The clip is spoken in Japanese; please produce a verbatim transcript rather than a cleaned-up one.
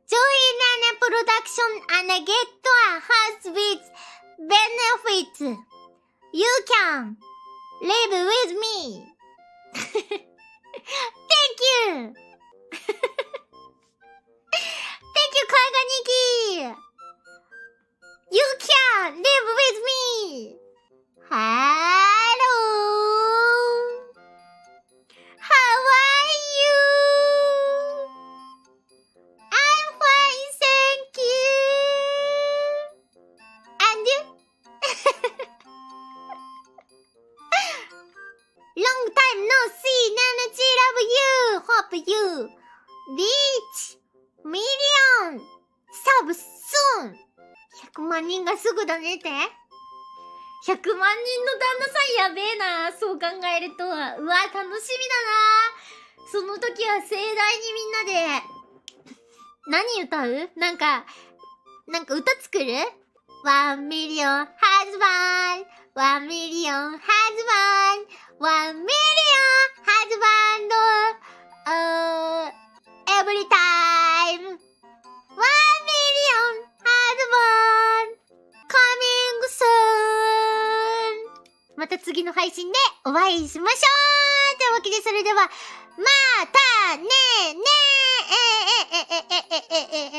Nene production and get a house with benefits. You can live with me. Thank you. Thank you, Kaiganiki. You can live with me. Hello. How are you? I'm fine, thank you. And you? Long time no see, Nene Ch love you. Hope you reach million subs soon. ひゃくまん人がすぐだねって。ひゃくまん人の旦那さんやべえな。そう考えると。うわ、楽しみだな。その時は盛大にみんなで、何歌う？なんか、なんか歌作る？ One million husband, one million husband, one million husband, uh, every time, one million husband, coming soon. また次の配信でお会いしましょう。というわけで、それでは、またねーねーえーえーえーえーえーえーえーえー